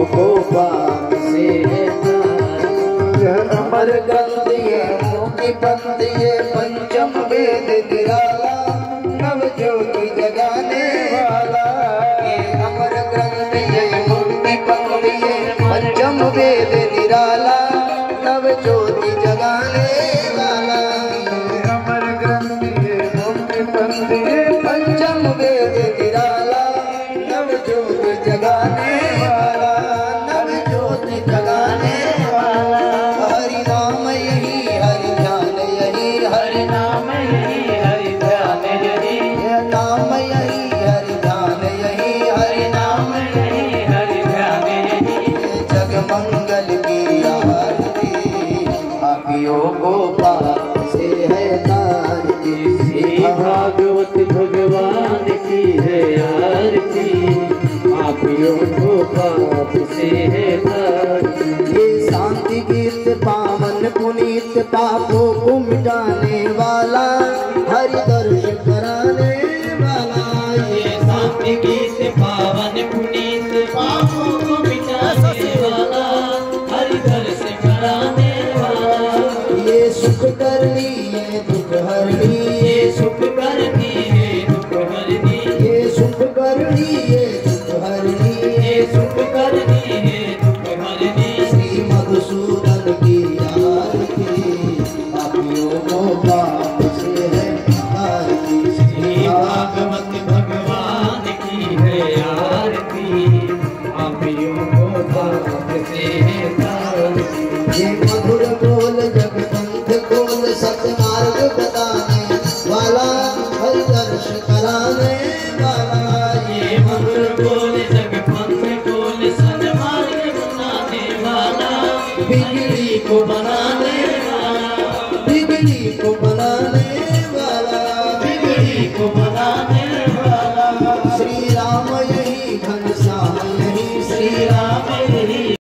को पाप से है अमर ग्रंथ ये मुक्ति पंथ ये पंचम वेद निराला नव ज्योति जगाने वाला। ये अमर ग्रंथ ये मुक्ति पंथ ये पंचम वेद निराला नव ज्योति जगाने वाला। अमर ग्रंथ ये मुक्ति पंथ ये पंचम वेद निराला नव ज्योति जगाने वाला, नव ज्योति जगाने वाला। हरि नाम यही हरि ध्यान यही, हरि नाम यही हरि ध्यान यही, नाम यही हरि ध्यान यही, हरि नाम यही हरि ध्यान यही। जग मंगल की आरती पापियों को पाप से है तारती। श्री भागवत भगवान की है आरती पापियों को पाप से है तारती। ये शांति गीत पावन पुनीत पापों को मिटाने वाला हरि दर्शन कराने वाला। ये शांति गीत पावन पुनीत पापों को मिटाने वाला हरि दर्शन कराने वाला। ये सुख करनी ये दुख हरनी, ये सुख करनी ये दुख हरनी, ये सुख करनी ये दुख हरनी, ये सुख करनी ये दुख हरनी। श्री मधुसूदन की आरती पापियों को पाप से है तारती। श्री भागवत भगवान की है आरती पापियों को पाप से है तारती। ये मधुर बोल जगदंत खोल सतमार्ग बताने वाला हरि दर्शन कराने वाला। ये मधुर बोल जगदंत खोल सतमार्ग बताने वाला बिगड़ी को